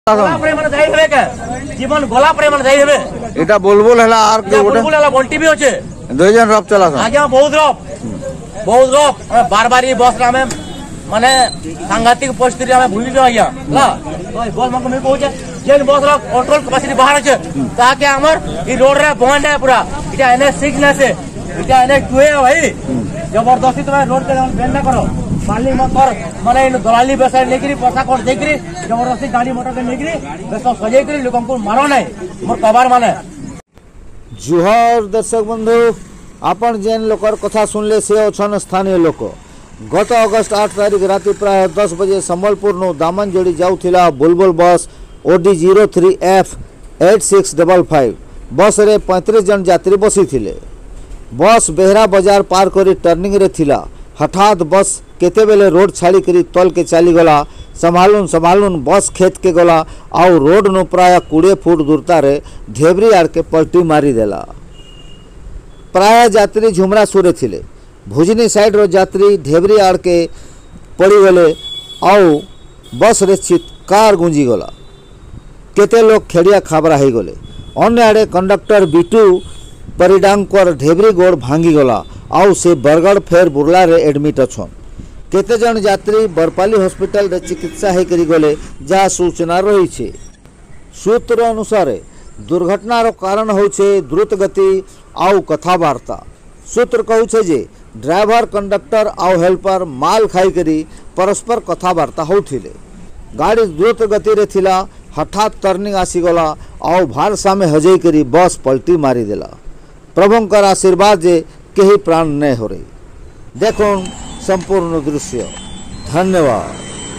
जीवन गला पर मन जाई हेबे एटा बुलबुल हला आर के बुलबुल हला बंटी भी होचे दुई जन रफ चला आगे बहुत रफ बार बस रा में माने सांघातिक परिस्थिति हमें भूल गया आया ला तो बस मन को मैं कहूचे जेन बस रा कंट्रोल कैपेसिटी बाहर আছে ताकि हमर ई रोड रे बंद है पूरा इटा NH6 ना से इटा NH2 है भाई जबरदस्ती तुम्हें रोड के बैन ना करो माली मत कर माने इन दलाली बेसाई लेकरी पैसा कोट देकरी जबरदस्ती गाड़ी मोटर के लेकरी बेसो सजे करी लोगन को मारो नहीं मोर कबार माने जुहार दर्शक बंधु आपण जेन लोकर कथा सुनले से अछन स्थानीय लोक गत अगस्त 8 तारिख राति प्राय 10 बजे संबलपुर नो दामनजोड़ी जाउथिला बुलबुल बस OD 03F 8655 बस रे 35 जन यात्री बसी थिले। बस बेहरा बाजार पार करी टर्निंग रे थिला हठात बस केते बेले रोड छाड़ी करी तल के चली गला संभालुन बस खेत के गला आउ रोड नो प्राय 20 फुट दूरता रे धेवरी आड़ के पलटी मारी देला। प्राय यात्री झुमरा सुरे थिले भुजनी साइड रो यात्री धेवरी आड़ के पड़ी गले आउ बस रे चित्कार गुंजी गला केते लोग खेड़िया खाबरा हो गले। अन्य आड़े कंडक्टर बिटू परिडांकर ढेबरी गोड़ भांगी गला आउ से बरगढ़ फेर बुर्ला रे एडमिट अछन। केते जन यात्री बरपाली हॉस्पिटल रे चिकित्सा हे करी गले जहा सूचना रही छे। सूत्र अनुसार दुर्घटना रो कारण होछे द्रुत गति आउ कथावार्ता। सूत्र कहू छे जे ड्राइवर कंडक्टर आउ हेल्पर माल खाई करी परस्पर कथावार्ता होथिले। गाड़ी द्रुत गति रे थिला हठात टर्निंग आसीगला आउ भारसा में हजई करी बस पलटी मारी देला। प्रभुंकर आशीर्वाद जे केही प्राण नहीं हो रही। देखुन संपूर्ण दृश्य। धन्यवाद।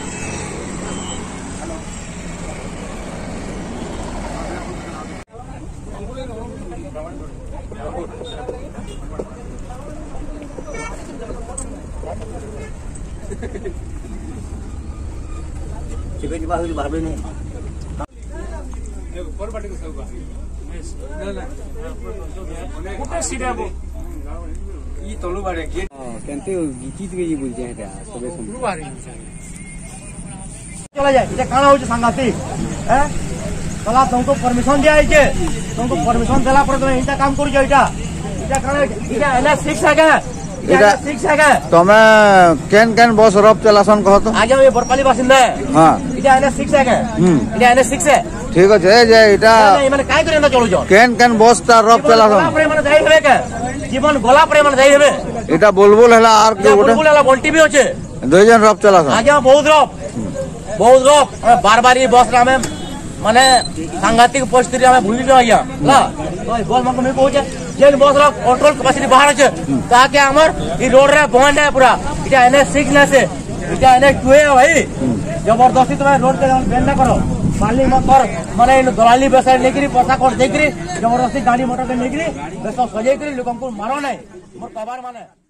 चला जाए इटा काना होचे सांगातिक हैं कला तुमको परमिशन दिया है तुमको परमिशन देला पर तुम इटा काम करू इटा काना इटा NH6 है क्या इटा 6 है क्या तमे केन बस रफ चलासन कहत आगे हम बरपाली बासिंदा है हां इटा NH6 है क्या इटा NH6 है ठीक है जे इटा माने काय करे ना चलू जो केन बस ता रफ चलासन पर माने जाई हेबे के जीवन गला पर माने जाई हेबे इटा बुलबुल हला आर के बुलबुल हला बंटी भी होचे दुई जन रफ चलासन आगे बहुत रफ बार ये बस रा में माने सांघातिक परिस्थिति हमें भूल गया आया ला तो बस मन को मैं कहूचे जेन बस रा कंट्रोल कैपेसिटी बाहर আছে ताकि हमर ई रोड रे बंद है पूरा इटा NH6 ना से इटा NH2 है भाई जबरदस्ती तुम्हें रोड के बैन ना करो माली मत कर माने इन दलाली बेसाई लेकरी पैसा कोट देकरी जबरदस्ती गाड़ी मोटर के लेकरी बेसो सजे करी लोगन को मारो नहीं मोर कबार माने